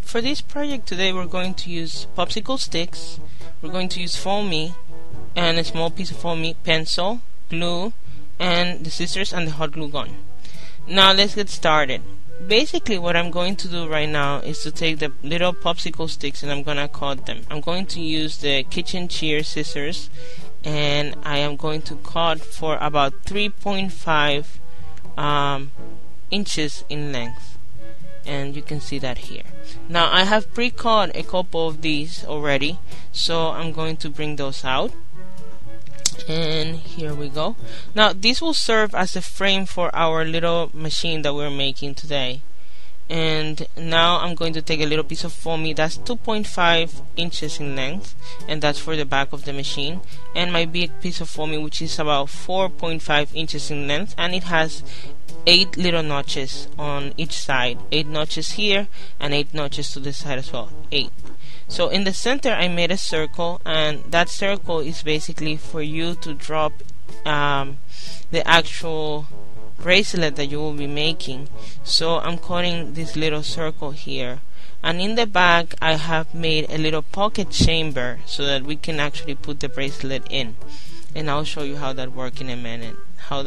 For this project today we're going to use popsicle sticks, we're going to use foamy and a small piece of foamy, pencil, glue, and the scissors and the hot glue gun. Now let's get started. Basically what I'm going to do right now is to take the little popsicle sticks and I'm gonna cut them. I'm going to use the kitchen chair scissors and I am going to cut for about 3.5 inches in length, and you can see that here. Now I have pre-cut a couple of these already, so I'm going to bring those out. And here we go. Now this will serve as a frame for our little machine that we're making today. And now I'm going to take a little piece of foamy that's 2.5 inches in length, and that's for the back of the machine, and my big piece of foamy which is about 4.5 inches in length, and it has 8 little notches on each side, 8 notches here and 8 notches to the side as well, 8. So in the center I made a circle, and that circle is basically for you to drop the actual bracelet that you will be making. So I'm cutting this little circle here, and in the back I have made a little pocket chamber so that we can actually put the bracelet in, and I'll show you how that works in a minute,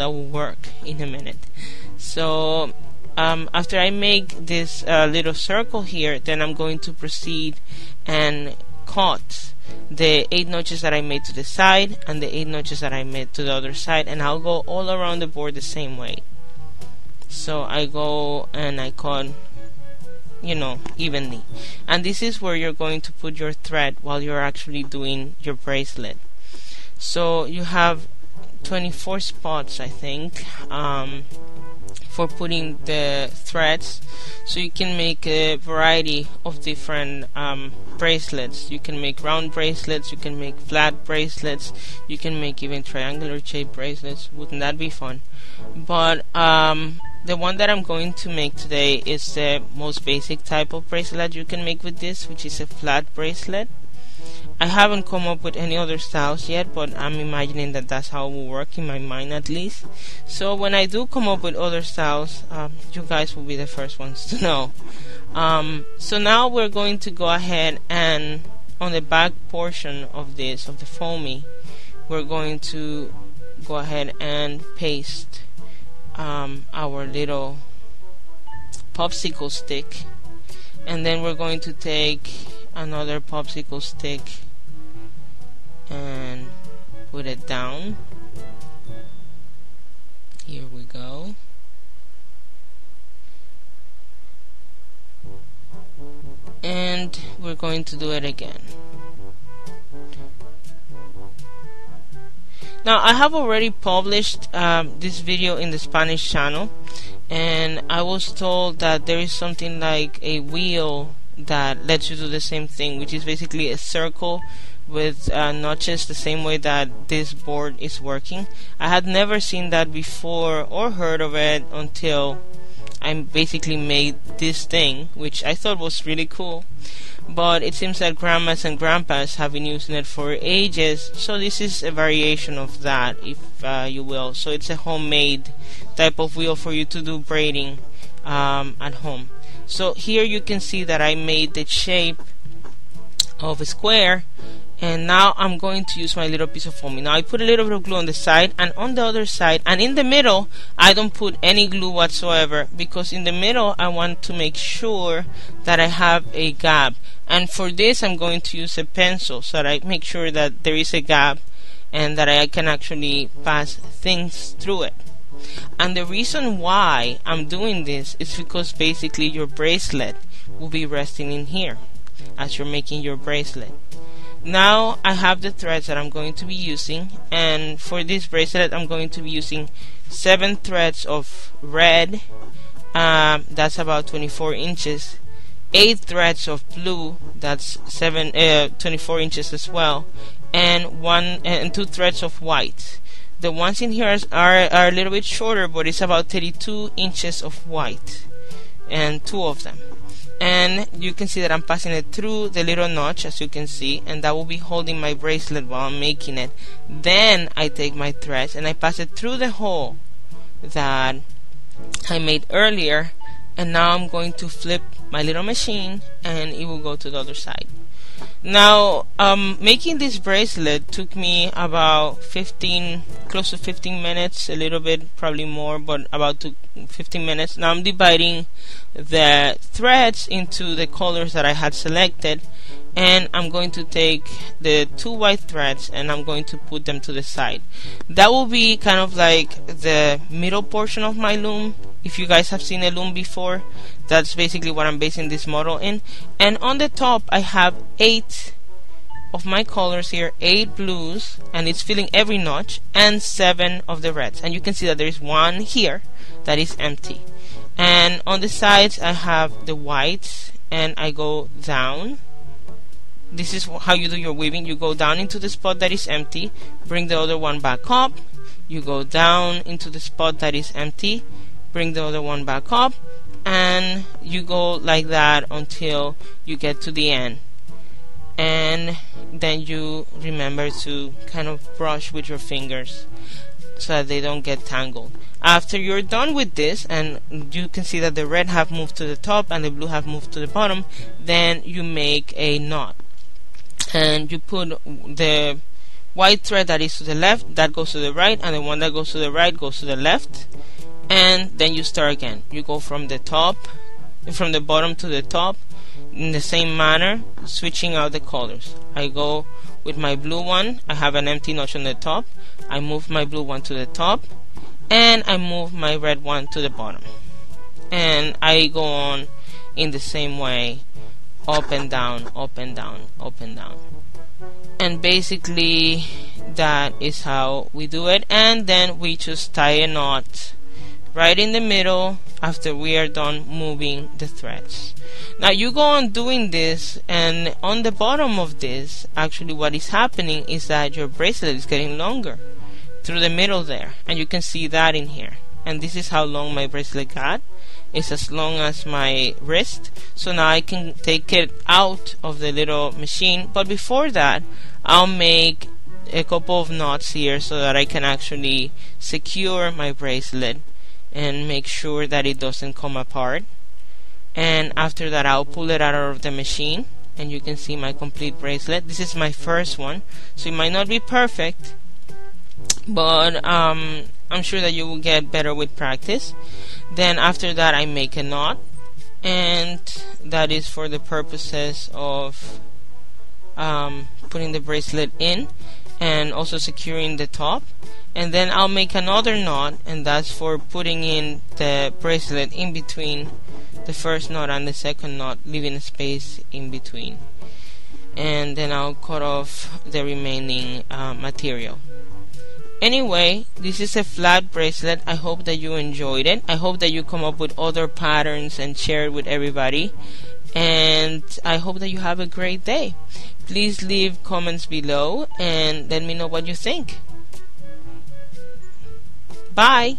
So after I make this little circle here, then I'm going to proceed and cut the 8 notches that I made to the side and the 8 notches that I made to the other side, and I'll go all around the board the same way. So I go and I cut, evenly, and this is where you're going to put your thread while you're actually doing your bracelet. So you have 24 spots, I think, for putting the threads, so you can make a variety of different bracelets. You can make round bracelets, you can make flat bracelets, you can make even triangular shaped bracelets. Wouldn't that be fun? But the one that I'm going to make today is the most basic type of bracelet you can make with this, which is a flat bracelet. I haven't come up with any other styles yet, but I'm imagining that that's how it will work in my mind at least. So when I do come up with other styles, you guys will be the first ones to know. So now we're going to go ahead and on the back portion of this, of the foamy, we're going to go ahead and paste our little popsicle stick, and then we're going to take another popsicle stick and put it down. Here we go. And we're going to do it again. Now I have already published this video in the Spanish channel, and I was told that there is something like a wheel that lets you do the same thing, which is basically a circle with notches, the same way that this board is working. I had never seen that before or heard of it until I basically made this thing, which I thought was really cool. But it seems that grandmas and grandpas have been using it for ages, so this is a variation of that, if you will. So it's a homemade type of wheel for you to do braiding at home. So here you can see that I made the shape of a square, and now I'm going to use my little piece of foamy. Now I put a little bit of glue on the side and on the other side, and in the middle I don't put any glue whatsoever, because in the middle I want to make sure that I have a gap, and for this I'm going to use a pencil so that I make sure that there is a gap and that I can actually pass things through it. And the reason why I'm doing this is because basically your bracelet will be resting in here as you're making your bracelet. Now I have the threads that I'm going to be using, and for this bracelet I'm going to be using 7 threads of red, that's about 24 inches, 8 threads of blue, that's 24 inches as well, and 2 threads of white. The ones in here are a little bit shorter, but it's about 32 inches of white, and 2 of them. And you can see that I'm passing it through the little notch, as you can see, and that will be holding my bracelet while I'm making it. Then I take my threads and I pass it through the hole that I made earlier, and now I'm going to flip my little machine and it will go to the other side. Now, making this bracelet took me about close to 15 minutes, a little bit, probably more, but about 15 minutes. Now I'm dividing the threads into the colors that I had selected, and I'm going to take the 2 white threads and I'm going to put them to the side. That will be kind of like the middle portion of my loom. If you guys have seen a loom before, that's basically what I'm basing this model in. And on the top I have 8 of my colors here, 8 blues, and it's filling every notch, and 7 of the reds. And you can see that there is 1 here that is empty. And on the sides I have the whites, and I go down. This is how you do your weaving. You go down into the spot that is empty, bring the other one back up, you go down into the spot that is empty, bring the other one back up, and you go like that until you get to the end. And then you remember to kind of brush with your fingers so that they don't get tangled. After you're done with this, and you can see that the red have moved to the top and the blue have moved to the bottom, then you make a knot. And you put the white thread that is to the left, that goes to the right, and the one that goes to the right goes to the left. And then you start again. You go from the top, from the bottom to the top, in the same manner, switching out the colors. I go with my blue one, I have an empty notch on the top, I move my blue one to the top, and I move my red one to the bottom. And I go on in the same way, up and down, up and down, up and down. And basically that is how we do it. And then we just tie a knot right in the middle after we are done moving the threads. Now you go on doing this, and on the bottom of this, actually what is happening is that your bracelet is getting longer through the middle there, and you can see that in here. And this is how long my bracelet got. It's as long as my wrist. So now I can take it out of the little machine, but before that I'll make a couple of knots here so that I can actually secure my bracelet and make sure that it doesn't come apart. And after that I'll pull it out of the machine, and you can see my complete bracelet. This is my first one, so it might not be perfect, but I'm sure that you will get better with practice. Then after that I make a knot, and that is for the purposes of putting the bracelet in and also securing the top. And then I'll make another knot, and that's for putting in the bracelet in between the first knot and the second knot, leaving a space in between. And then I'll cut off the remaining material. Anyway, this is a flat bracelet. I hope that you enjoyed it. I hope that you come up with other patterns and share it with everybody. And I hope that you have a great day. Please leave comments below and let me know what you think. Bye!